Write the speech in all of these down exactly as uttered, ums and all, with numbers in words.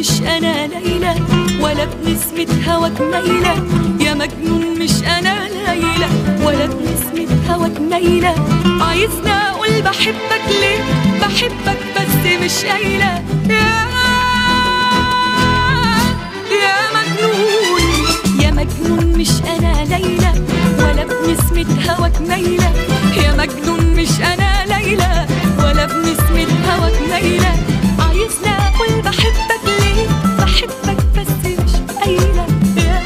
مش أنا ليلى ولا بنسمة هواك ميلة، يا مجنون مش أنا ليلى ولا بنسمة هواك ميلة. عايزني أقول بحبك ليه؟ بحبك بس مش قايلة. يا يا مجنون يا مجنون مش أنا ليلى ولا بنسمة هواك ميلة، يا مجنون مش أنا ليلى ولا بنسمة هواك ميلة. عايزني أقول بحبك ليه؟ بحبك بس مش قايلة. يا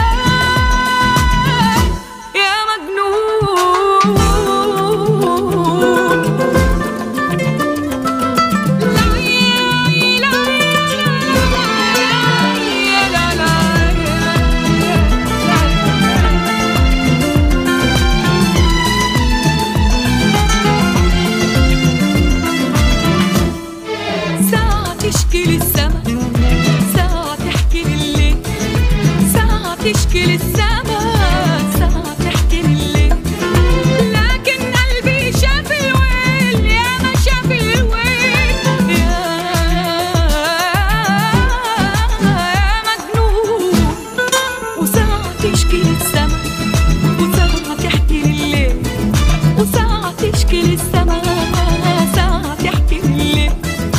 يا مجنون تشكي للسما ساعة تحكي لليل، ساعة تشكي للسما ساعة تحكي لليل، لكن قلبي شاف الويل يا ما شاف الويل. يا يا مجنون وساعة تشكي للسما وساعة تحكي لليل، وساعة تشكي للسما ساعة تحكي لليل،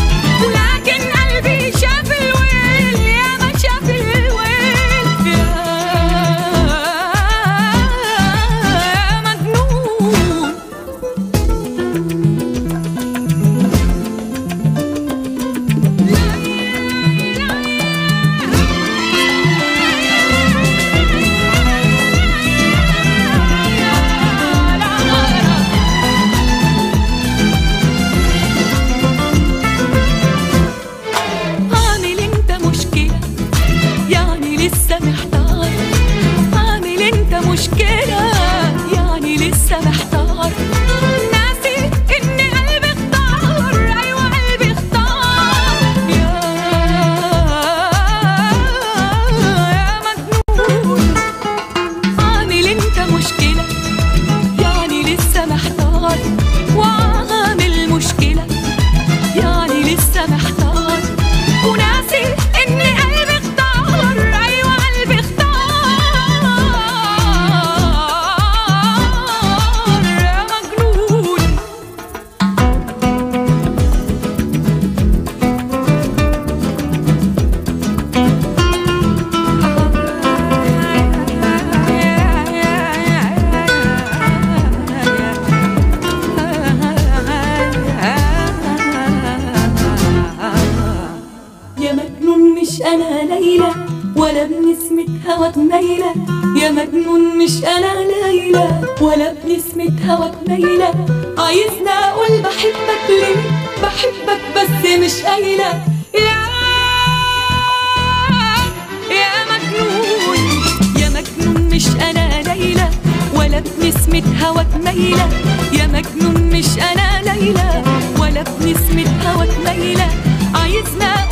لسه محتار. عامل انت مشكلة يعني لسه محتار، ناسي ان قلبي اختار. ايوه قلبي اختار. يا يا مجنون عامل انت مشكلة يعني لسه محتار، وعامل مشكلة يعني لسه محتار، وناسي ان قلبي اختار. مش أنا ليلى ولا بنسمة هواك ميلة، يا مجنون مش أنا ليلى ولا بنسمة هواك ميلة. عايزني أقول بحبك ليه؟ بحبك بس مش قايلة. يا يا مجنون يا مجنون مش أنا ليلى ولا بنسمة هواك ميلة، يا مجنون مش أنا ليلى ولا بنسمة هواك ميلة. عايزني